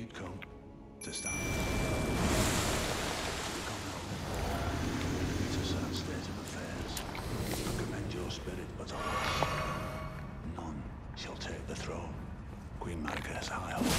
you'd come to stand. Come now. It's a sad state of affairs. I commend your spirit, but alas, none shall take the throne. Queen Marika is high up.